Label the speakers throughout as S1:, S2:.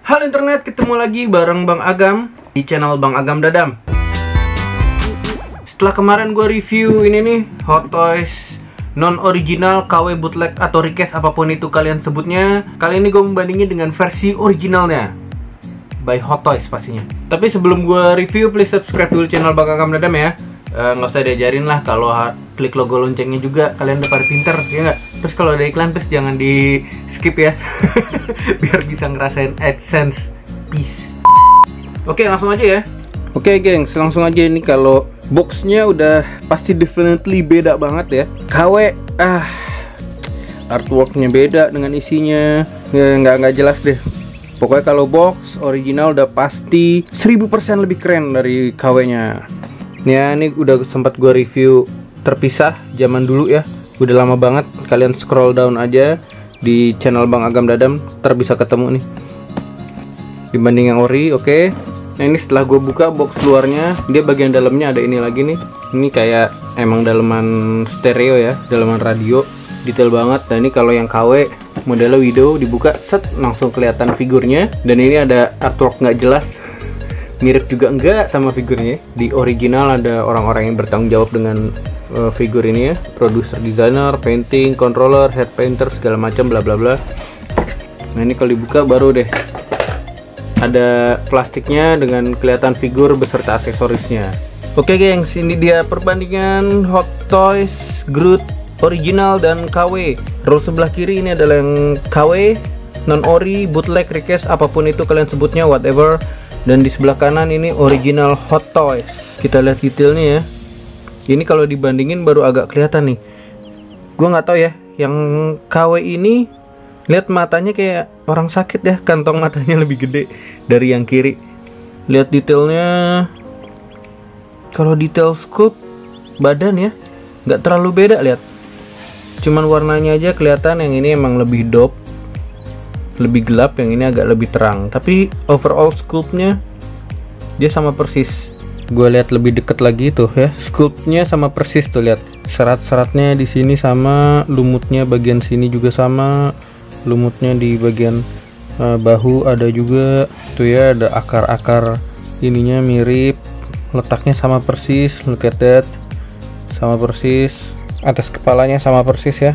S1: Halo internet, ketemu lagi bareng Bang Agam di channel Bang Agam Dadam. Setelah kemarin gue review ini nih, Hot Toys non-original, KW bootleg atau request apapun itu kalian sebutnya, kali ini gue membandingin dengan versi originalnya by Hot Toys pastinya. Tapi sebelum gue review, please subscribe dulu channel Bang Agam Dadam ya. Nggak usah diajarin lah, kalau klik logo loncengnya juga kalian udah pada pinter, ya nggak? Terus kalau ada iklan, terus jangan di skip ya. Biar bisa ngerasain AdSense. Peace. Oke, langsung aja ya. Oke gengs, langsung aja. Ini kalau boxnya udah pasti definitely beda banget ya. KW, artworknya beda dengan isinya, ya, nggak jelas deh. Pokoknya kalau box original udah pasti 1000% lebih keren dari KW-nya. Ya, ini udah sempat gua review terpisah zaman dulu ya. Udah lama banget, kalian scroll down aja di channel Bang Agam Dadam, ntar bisa ketemu nih dibanding yang ori. Oke. Nah, ini setelah gue buka box luarnya, dia bagian dalamnya ada ini lagi nih. Ini kayak emang daleman stereo ya, daleman radio, detail banget. Dan ini kalau yang KW modelnya Widow, dibuka set langsung kelihatan figurnya. Dan ini ada artwork nggak jelas, mirip juga enggak sama figurnya. Di original ada orang-orang yang bertanggung jawab dengan figur ini ya, produser, designer, painting, controller, head painter, segala macam bla bla bla. Nah, ini kalau dibuka baru deh ada plastiknya dengan kelihatan figur beserta aksesorisnya. Oke gengs, ini dia perbandingan Hot Toys Groot original dan KW. Row sebelah kiri ini adalah yang KW, non-ori, bootleg, request, apapun itu kalian sebutnya, whatever. Dan di sebelah kanan ini original Hot Toys. Kita lihat detailnya ya. Ini kalau dibandingin baru agak kelihatan nih. Gua nggak tahu ya, yang KW ini lihat matanya kayak orang sakit ya, kantong matanya lebih gede dari yang kiri. Lihat detailnya. Kalau detail sculpt badan ya, nggak terlalu beda lihat. Cuman warnanya aja kelihatan, yang ini emang lebih dope, lebih gelap, yang ini agak lebih terang. Tapi overall sculptnya dia sama persis. Gue lihat lebih deket lagi tuh ya, sculptnya sama persis tuh, lihat serat-seratnya di sini sama, lumutnya bagian sini juga sama, lumutnya di bagian bahu ada juga tuh ya, ada akar-akar ininya mirip, letaknya sama persis, look at that, sama persis, atas kepalanya sama persis ya.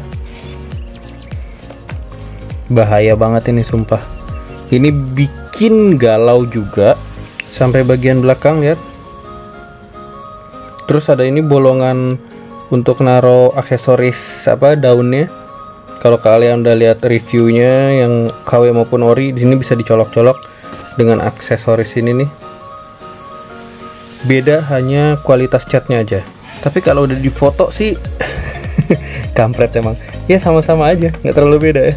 S1: Bahaya banget ini sumpah. Ini bikin galau juga sampai bagian belakang, lihat. Terus ada ini bolongan untuk naro aksesoris daunnya. Kalau kalian udah lihat reviewnya yang KW maupun ori, di sini bisa dicolok-colok dengan aksesoris ini nih. Beda hanya kualitas catnya aja. Tapi kalau udah difoto sih kampret emang. Ya sama-sama aja, nggak terlalu beda ya.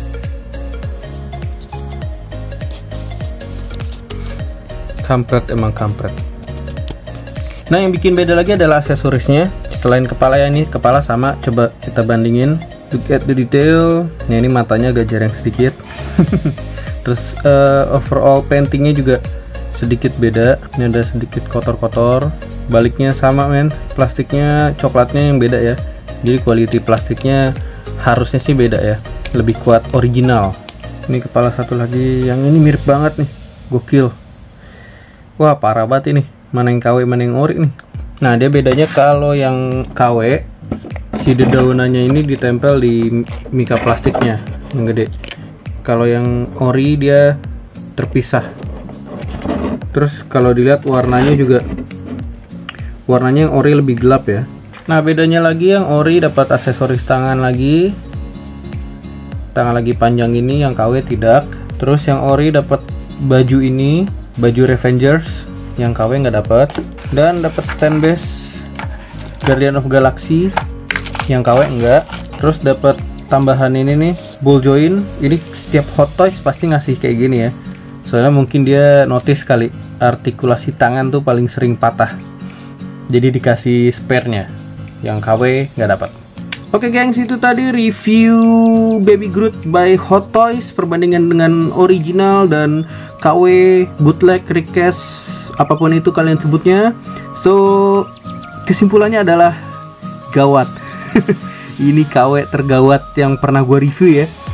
S1: Kampret emang kampret. Nah, yang bikin beda lagi adalah aksesorisnya. Selain kepala ya, ini kepala sama, coba kita bandingin. Look at the detail. Nah, ini matanya agak jarang sedikit. Terus overall paintingnya juga sedikit beda. Ini ada sedikit kotor-kotor. Baliknya sama men, plastiknya coklatnya yang beda ya. Jadi quality plastiknya harusnya sih beda ya, lebih kuat original. Ini kepala satu lagi, yang ini mirip banget nih, gokil. Wah, parah banget ini. Mana yang KW, mana yang ori nih. Nah, dia bedanya kalau yang KW, si dedaunannya ini ditempel di mika plastiknya yang gede. Kalau yang ori dia terpisah. Terus kalau dilihat warnanya juga, warnanya yang ori lebih gelap ya. Nah, bedanya lagi yang ori dapat aksesoris tangan lagi. Tangan lagi panjang ini, yang KW tidak. Terus yang ori dapat baju ini, baju Revengers, yang KW nggak dapat. Dan dapat stand base Guardian of Galaxy, yang KW enggak. Terus dapat tambahan ini nih, ball joint. Ini setiap Hot Toys pasti ngasih kayak gini ya, soalnya mungkin dia notice kali artikulasi tangan tuh paling sering patah, jadi dikasih spare-nya. Yang KW nggak dapat. Oke gengs, itu tadi review Baby Groot by Hot Toys, perbandingan dengan original dan KW, bootleg, request, apapun itu kalian sebutnya. So, kesimpulannya adalah gawat. Ini KW tergawat yang pernah gue review ya.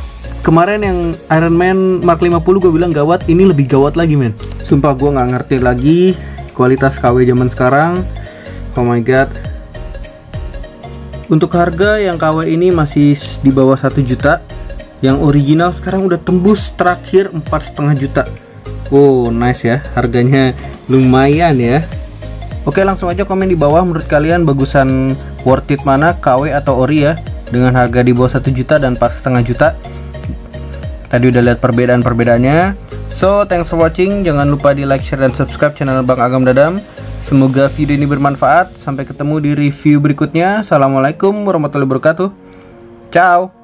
S1: Kemarin yang Iron Man Mark 50 gue bilang gawat, ini lebih gawat lagi men. Sumpah gue nggak ngerti lagi kualitas KW zaman sekarang. Oh my god. Untuk harga yang KW ini masih di bawah 1 juta. Yang original sekarang udah tembus terakhir 4,5 juta. Oh nice ya, harganya lumayan ya. Oke, langsung aja komen di bawah menurut kalian bagusan worth it mana, KW atau ori ya, dengan harga di bawah 1 juta dan 4,5 juta. Tadi udah lihat perbedaan-perbedaannya. So thanks for watching, jangan lupa di like, share, dan subscribe channel Bang Agam Dadam. Semoga video ini bermanfaat. Sampai ketemu di review berikutnya. Assalamualaikum warahmatullahi wabarakatuh. Ciao.